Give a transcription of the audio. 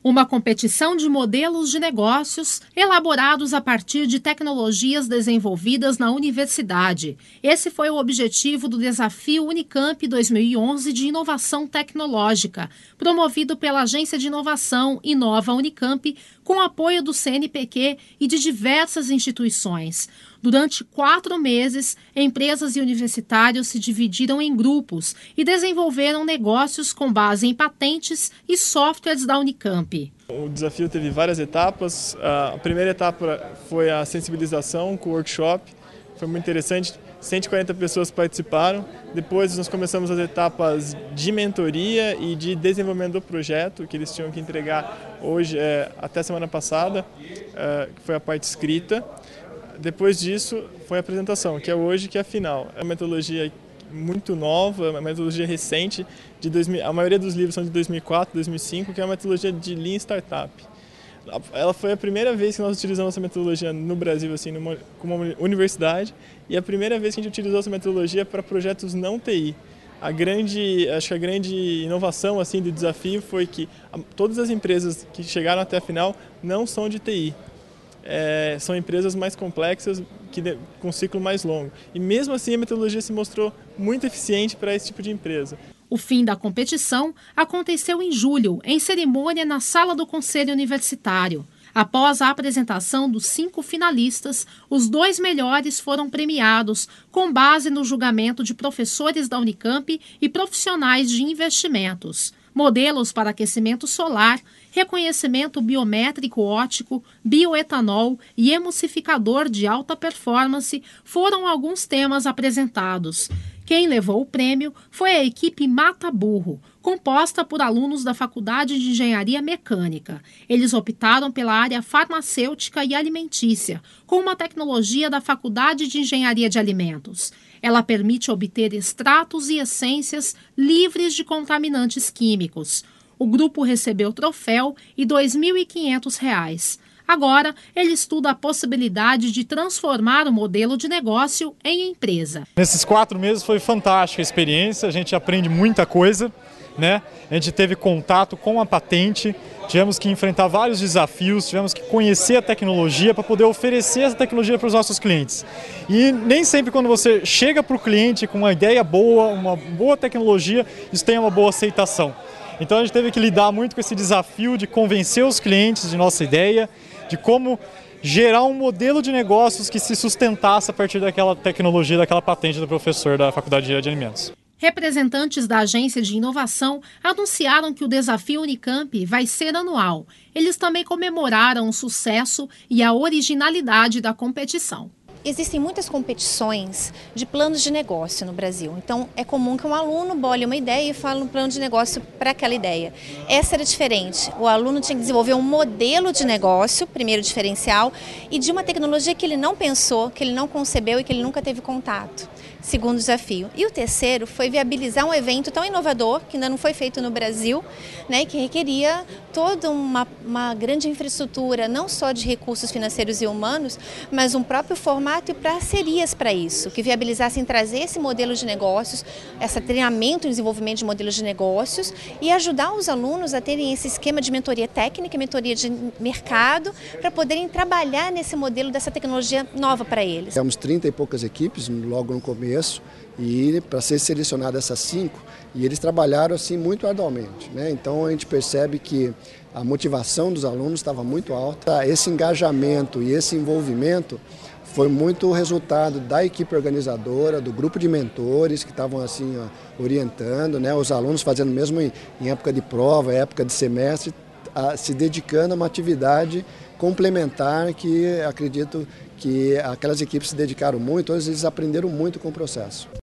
Uma competição de modelos de negócios elaborados a partir de tecnologias desenvolvidas na universidade. Esse foi o objetivo do Desafio Unicamp 2011 de Inovação Tecnológica, promovido pela Agência de Inovação Inova Unicamp, com apoio do CNPq e de diversas instituições. Durante 4 meses, empresas e universitários se dividiram em grupos e desenvolveram negócios com base em patentes e softwares da Unicamp. O desafio teve várias etapas. A primeira etapa foi a sensibilização com o workshop. Foi muito interessante, 140 pessoas participaram. Depois nós começamos as etapas de mentoria e de desenvolvimento do projeto, que eles tinham que entregar hoje, até semana passada, que foi a parte escrita. Depois disso foi a apresentação, que é hoje, que é a final. É uma metodologia muito nova, uma metodologia recente, a maioria dos livros são de 2004, 2005, que é uma metodologia de Lean Startup. Ela foi a primeira vez que nós utilizamos essa metodologia no Brasil, assim, como uma universidade, e a primeira vez que a gente utilizou essa metodologia para projetos não TI. Acho que a grande inovação assim, do desafio foi que todas as empresas que chegaram até a final não são de TI. São empresas mais complexas, com um ciclo mais longo. E mesmo assim a metodologia se mostrou muito eficiente para esse tipo de empresa. O fim da competição aconteceu em julho, em cerimônia na sala do Conselho Universitário. Após a apresentação dos 5 finalistas, os 2 melhores foram premiados com base no julgamento de professores da Unicamp e profissionais de investimentos. Modelos para aquecimento solar, reconhecimento biométrico óptico, bioetanol e emulsificador de alta performance foram alguns temas apresentados. Quem levou o prêmio foi a equipe Mata Burro, composta por alunos da Faculdade de Engenharia Mecânica. Eles optaram pela área farmacêutica e alimentícia, com uma tecnologia da Faculdade de Engenharia de Alimentos. Ela permite obter extratos e essências livres de contaminantes químicos. O grupo recebeu o troféu e R$ 2.500. Agora, ele estuda a possibilidade de transformar o modelo de negócio em empresa. Nesses 4 meses foi fantástica a experiência, a gente aprende muita coisa, né? A gente teve contato com a patente, tivemos que enfrentar vários desafios, tivemos que conhecer a tecnologia para poder oferecer essa tecnologia para os nossos clientes. E nem sempre quando você chega para o cliente com uma ideia boa, uma boa tecnologia, isso tem uma boa aceitação. Então a gente teve que lidar muito com esse desafio de convencer os clientes de nossa ideia, de como gerar um modelo de negócios que se sustentasse a partir daquela tecnologia, daquela patente do professor da Faculdade de Alimentos. Representantes da Agência de Inovação anunciaram que o Desafio Unicamp vai ser anual. Eles também comemoraram o sucesso e a originalidade da competição. Existem muitas competições de planos de negócio no Brasil, então é comum que um aluno bole uma ideia e fale um plano de negócio para aquela ideia. Essa era diferente, o aluno tinha que desenvolver um modelo de negócio, primeiro diferencial, e de uma tecnologia que ele não pensou, que ele não concebeu e que ele nunca teve contato. Segundo desafio. E o terceiro foi viabilizar um evento tão inovador, que ainda não foi feito no Brasil, né, que requeria toda uma grande infraestrutura, não só de recursos financeiros e humanos, mas um próprio formato e parcerias para isso, que viabilizassem trazer esse modelo de negócios, esse treinamento e desenvolvimento de modelos de negócios e ajudar os alunos a terem esse esquema de mentoria técnica e mentoria de mercado para poderem trabalhar nesse modelo dessa tecnologia nova para eles. Temos 30 e poucas equipes logo no começo e para ser selecionado essas 5, e eles trabalharam assim muito arduamente, né? Então a gente percebe que a motivação dos alunos estava muito alta, esse engajamento e esse envolvimento foi muito resultado da equipe organizadora, do grupo de mentores que estavam assim orientando, né? Os alunos fazendo mesmo em época de prova, época de semestre, se dedicando a uma atividade complementar que acredito que aquelas equipes se dedicaram muito, eles aprenderam muito com o processo.